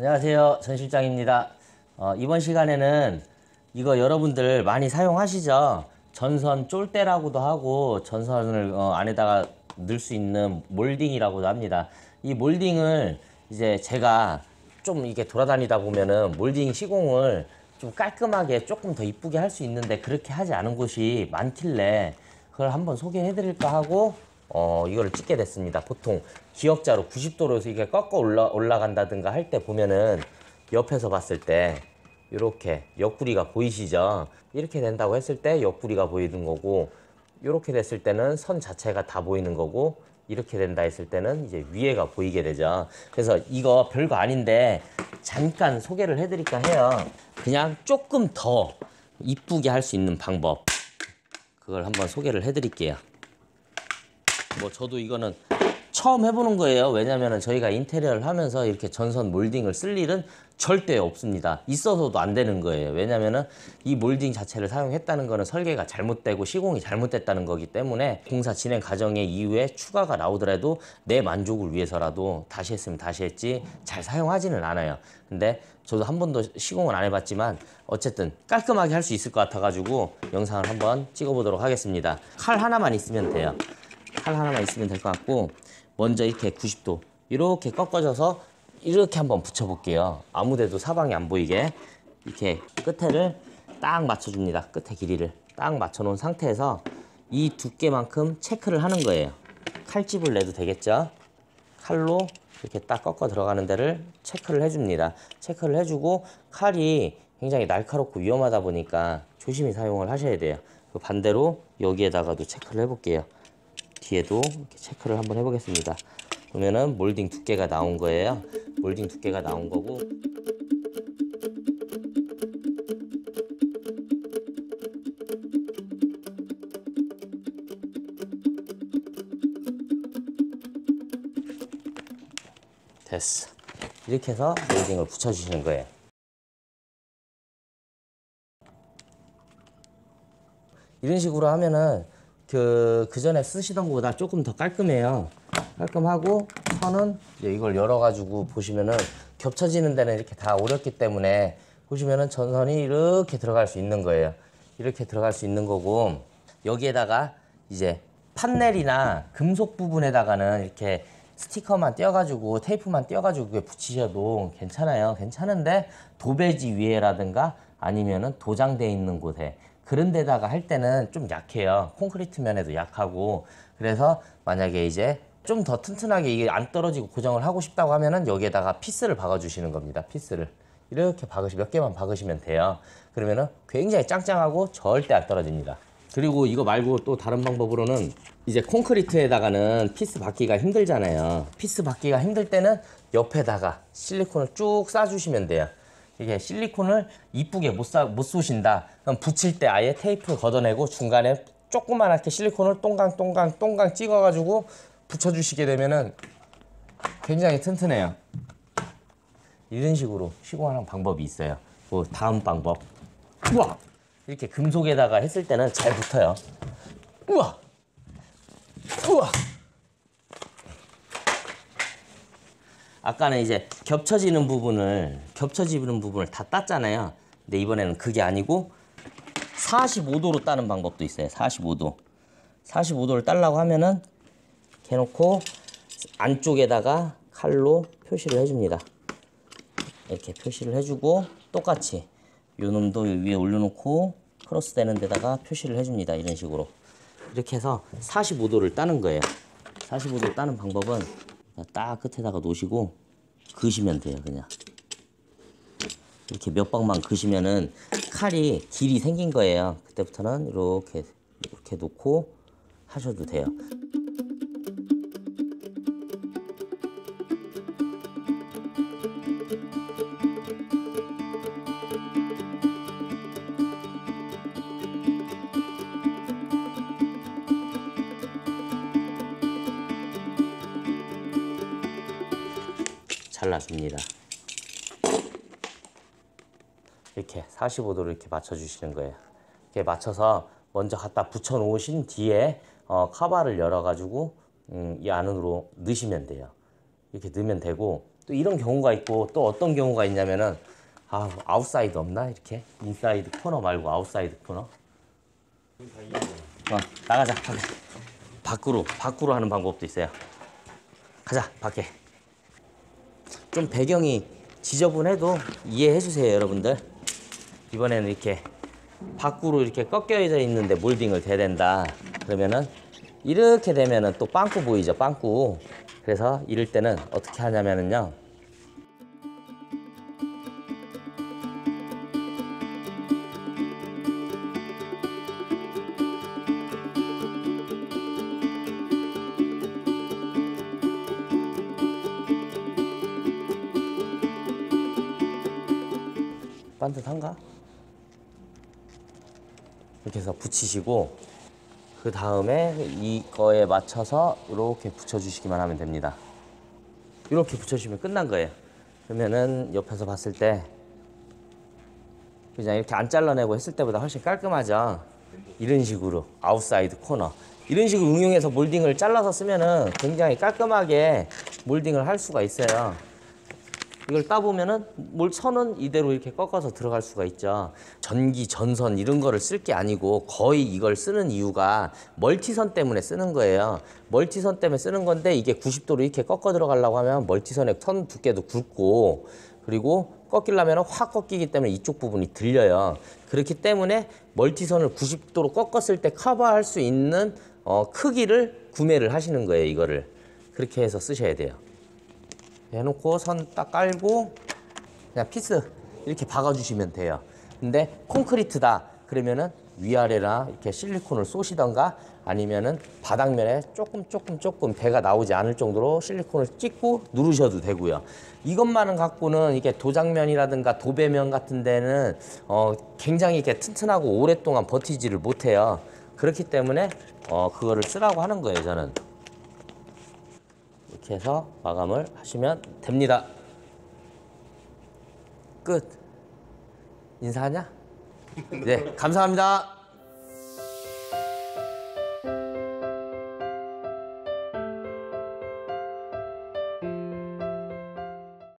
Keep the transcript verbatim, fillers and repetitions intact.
안녕하세요, 전 실장입니다. 어, 이번 시간에는 이거 여러분들 많이 사용하시죠? 전선 쫄대라고도 하고 전선을 어, 안에다가 넣을 수 있는 몰딩이라고도 합니다. 이 몰딩을 이제 제가 좀 이게 돌아다니다 보면은 몰딩 시공을 좀 깔끔하게 조금 더 이쁘게 할 수 있는데 그렇게 하지 않은 곳이 많길래 그걸 한번 소개해 드릴까 하고 어, 이거를 찍게 됐습니다. 보통 기역자로 구십 도로에서 이게 꺾어 올라, 올라간다든가 할 때 보면은 옆에서 봤을 때 이렇게 옆구리가 보이시죠? 이렇게 된다고 했을 때 옆구리가 보이는 거고, 이렇게 됐을 때는 선 자체가 다 보이는 거고, 이렇게 된다 했을 때는 이제 위에가 보이게 되죠. 그래서 이거 별거 아닌데 잠깐 소개를 해드릴까 해요. 그냥 조금 더 이쁘게 할 수 있는 방법, 그걸 한번 소개를 해드릴게요. 뭐 저도 이거는 처음 해보는 거예요. 왜냐면은 저희가 인테리어를 하면서 이렇게 전선 몰딩을 쓸 일은 절대 없습니다. 있어서도 안 되는 거예요. 왜냐면은 이 몰딩 자체를 사용했다는 거는 설계가 잘못되고 시공이 잘못됐다는 거기 때문에 공사 진행 과정의 이후에 추가가 나오더라도 내 만족을 위해서라도 다시 했으면 다시 했지 잘 사용하지는 않아요. 근데 저도 한 번도 시공을 안 해봤지만 어쨌든 깔끔하게 할 수 있을 것 같아가지고 영상을 한번 찍어보도록 하겠습니다. 칼 하나만 있으면 돼요. 칼 하나만 있으면 될 것 같고, 먼저 이렇게 구십 도 이렇게 꺾어져서 이렇게 한번 붙여 볼게요. 아무데도 사방이 안 보이게 이렇게 끝에를 딱 맞춰줍니다. 끝에 길이를 딱 맞춰 놓은 상태에서 이 두께만큼 체크를 하는 거예요. 칼집을 내도 되겠죠. 칼로 이렇게 딱 꺾어 들어가는 데를 체크를 해줍니다. 체크를 해주고, 칼이 굉장히 날카롭고 위험하다 보니까 조심히 사용을 하셔야 돼요. 반대로 여기에다가도 체크를 해볼게요. 뒤에도 이렇게 체크를 한번 해보겠습니다. 보면은 몰딩 두께가 나온 거예요. 몰딩 두께가 나온 거고, 됐어. 이렇게 해서 몰딩을 붙여주시는 거예요. 이런 식으로 하면은 그, 그 전에 쓰시던 것보다 조금 더 깔끔해요. 깔끔하고, 선은 이제 이걸 열어가지고 보시면은 겹쳐지는 데는 이렇게 다 오렸기 때문에 보시면은 전선이 이렇게 들어갈 수 있는 거예요. 이렇게 들어갈 수 있는 거고, 여기에다가 이제 판넬이나 금속 부분에다가는 이렇게 스티커만 떼어가지고 테이프만 떼어가지고 붙이셔도 괜찮아요. 괜찮은데 도배지 위에라든가 아니면은 도장돼 있는 곳에 그런 데다가 할 때는 좀 약해요. 콘크리트 면에도 약하고. 그래서 만약에 이제 좀 더 튼튼하게 이게 안 떨어지고 고정을 하고 싶다고 하면은 여기에다가 피스를 박아 주시는 겁니다. 피스를 이렇게 박으시 몇 개만 박으시면 돼요. 그러면은 굉장히 짱짱하고 절대 안 떨어집니다. 그리고 이거 말고 또 다른 방법으로는 이제 콘크리트에다가는 피스 받기가 힘들잖아요. 피스 받기가 힘들 때는 옆에다가 실리콘을 쭉 싸주시면 돼요. 이게 실리콘을 이쁘게 못, 사, 못 쏘신다. 그럼 붙일 때 아예 테이프를 걷어내고 중간에 조그만하게 실리콘을 동강 동강 동강 찍어가지고 붙여주시게 되면은 굉장히 튼튼해요. 이런 식으로 시공하는 방법이 있어요. 그 다음 방법. 우와! 이렇게 금속에다가 했을 때는 잘 붙어요. 우와! 우와! 아까는 이제 겹쳐지는 부분을 겹쳐지는 부분을 다 땄잖아요. 근데 이번에는 그게 아니고 사십오 도로 따는 방법도 있어요. 사십오 도. 사십오 도를 따려고 하면은 이렇게 해놓고 안쪽에다가 칼로 표시를 해줍니다. 이렇게 표시를 해주고, 똑같이 요 놈도 위에 올려놓고 크로스 되는 데다가 표시를 해줍니다. 이런 식으로 이렇게 해서 사십오 도를 따는 거예요. 사십오 도 따는 방법은 딱 끝에다가 놓으시고 그으시면 돼요. 그냥 이렇게 몇 방만 그으시면은 칼이 길이 생긴 거예요. 그때부터는 이렇게 이렇게 놓고 하셔도 돼요. 잘라줍니다. 이렇게 사십오 도로 이렇게 맞춰주시는 거예요. 이렇게 맞춰서 먼저 갖다 붙여 놓으신 뒤에 어, 카바를 열어가지고 음, 이 안으로 넣으시면 돼요. 이렇게 넣으면 되고, 또 또 이런 경우가 있고 또 어떤 경우가 있냐면은 아 아웃사이드 없나 이렇게 인사이드 코너 말고 아웃사이드 코너. 어 나가자 밖에. 밖으로 밖으로 하는 방법도 있어요. 가자 밖에. 좀 배경이 지저분해도 이해해 주세요 여러분들. 이번에는 이렇게 밖으로 이렇게 꺾여져 있는데 몰딩을 대댄다 그러면은 이렇게 되면은 또 빵꾸 보이죠 빵꾸. 그래서 이럴 때는 어떻게 하냐면은요 반듯한가? 이렇게 해서 붙이시고 그 다음에 이거에 맞춰서 이렇게 붙여주시기만 하면 됩니다. 이렇게 붙여주시면 끝난 거예요. 그러면은 옆에서 봤을 때 그냥 이렇게 안 잘라내고 했을 때보다 훨씬 깔끔하죠. 이런 식으로 아웃사이드 코너 이런 식으로 응용해서 몰딩을 잘라서 쓰면은 굉장히 깔끔하게 몰딩을 할 수가 있어요. 이걸 따보면은 몰 선은 이대로 이렇게 꺾어서 들어갈 수가 있죠. 전기, 전선 이런 거를 쓸 게 아니고 거의 이걸 쓰는 이유가 멀티선 때문에 쓰는 거예요. 멀티선 때문에 쓰는 건데 이게 구십 도로 이렇게 꺾어 들어가려고 하면 멀티선의 선 두께도 굵고 그리고 꺾이려면 확 꺾이기 때문에 이쪽 부분이 들려요. 그렇기 때문에 멀티선을 구십 도로 꺾었을 때 커버할 수 있는 어, 크기를 구매를 하시는 거예요. 이거를 그렇게 해서 쓰셔야 돼요. 해놓고 선 딱 깔고 그냥 피스 이렇게 박아주시면 돼요. 근데 콘크리트다 그러면은 위아래나 이렇게 실리콘을 쏘시던가 아니면은 바닥면에 조금 조금 조금 배가 나오지 않을 정도로 실리콘을 찍고 누르셔도 되고요. 이것만은 갖고는 이게 도장면이라든가 도배면 같은 데는 어 굉장히 이렇게 튼튼하고 오랫동안 버티지를 못해요. 그렇기 때문에 어 그거를 쓰라고 하는 거예요 저는. 이렇게 해서 마감을 하시면 됩니다. 끝. 인사하냐? 네, 감사합니다.